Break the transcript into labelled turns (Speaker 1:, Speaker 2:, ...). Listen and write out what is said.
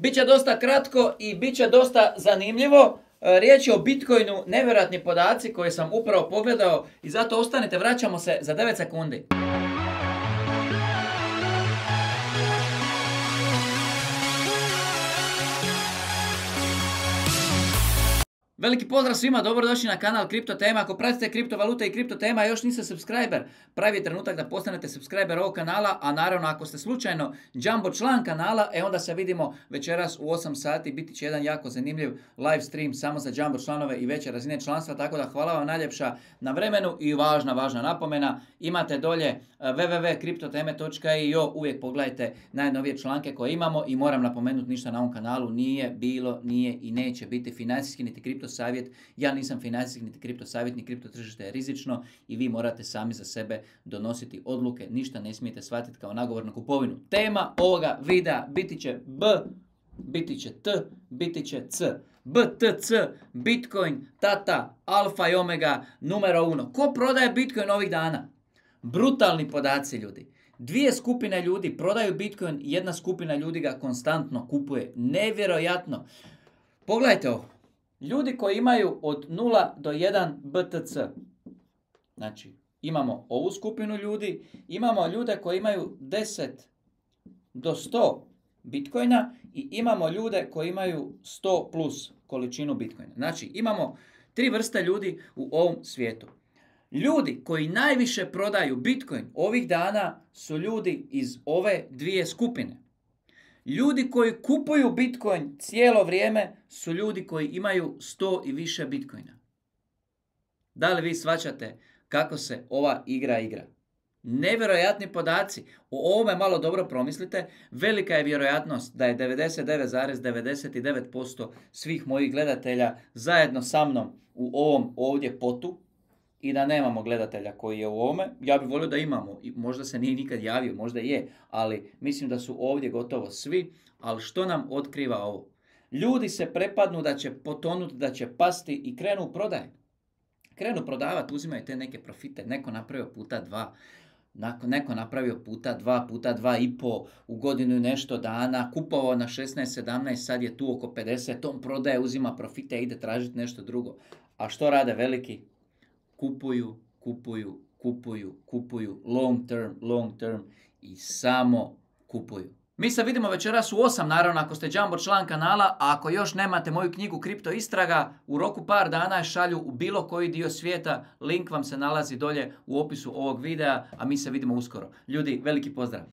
Speaker 1: Biće dosta kratko i bit će dosta zanimljivo. Riječ je o Bitcoinu, nevjerojatni podaci koje sam upravo pogledao i zato ostanite, vraćamo se za 9 sekundi. Veliki pozdrav svima, dobrodošli na kanal Kripto Tema. Ako pratite kriptovalute i kripto tema, još niste subscriber, pravi je trenutak da postanete subscriber ovog kanala, a naravno ako ste slučajno jumbo član kanala, onda se vidimo večeras u 8 sati, biti će jedan jako zanimljiv live stream samo za jumbo članove i veće razine članstva, tako da hvala vam najljepša na vremenu i važna napomena, imate dolje www.kriptoteme.io, uvijek pogledajte najnovije članke koje imamo i moram napomenuti ništa na ovom kanalu nije bilo, nije i neće biti financijski niti kripto savjet. Ja nisam financijski niti kripto savjet, ni kripto tržište je rizično i vi morate sami za sebe donositi odluke. Ništa ne smijete shvatiti kao nagovor na kupovinu. Tema ovoga videa biti će B, biti će T, biti će C. BTC, Bitcoin, Tata, Alfa i Omega, numero uno. Ko prodaje Bitcoin ovih dana? Brutalni podaci, ljudi. Dvije skupine ljudi prodaju Bitcoin, jedna skupina ljudi ga konstantno kupuje. Nevjerojatno. Pogledajte ovo. Ljudi koji imaju od 0 do 1 BTC, znači imamo ovu skupinu ljudi, imamo ljude koji imaju 10 do 100 Bitcoina i imamo ljude koji imaju 100 plus količinu Bitcoina. Znači imamo tri vrste ljudi u ovom svijetu. Ljudi koji najviše prodaju Bitcoin ovih dana su ljudi iz ove dvije skupine. Ljudi koji kupuju Bitcoin cijelo vrijeme su ljudi koji imaju 100 i više Bitcoina. Da li vi shvaćate kako se ova igra? Nevjerojatni podaci. O ovome malo dobro promislite. Velika je vjerojatnost da je 99,99% svih mojih gledatelja zajedno sa mnom u ovom ovdje potu i da nemamo gledatelja koji je u ovome. Ja bih volio da imamo. Možda se nije nikad javio, možda je, ali mislim da su ovdje gotovo svi. Ali što nam otkriva ovo? Ljudi se prepadnu da će potonuti, da će pasti i krenu u prodaje. Krenu prodavati, uzimaju te neke profite. Neko napravio puta dva. Neko napravio puta 2,5 u godinu i nešto dana, kupovao na 16, 17, sad je tu oko 50, on prodaje, uzima profite i ide tražiti nešto drugo. A što rade veliki? Kupuju, long term i samo kupuju. Mi se vidimo večeras u 8, naravno ako ste jumbo član kanala, a ako još nemate moju knjigu Kripto istraga, u roku par dana je šalju u bilo koji dio svijeta, link vam se nalazi dolje u opisu ovog videa, a mi se vidimo uskoro. Ljudi, veliki pozdrav!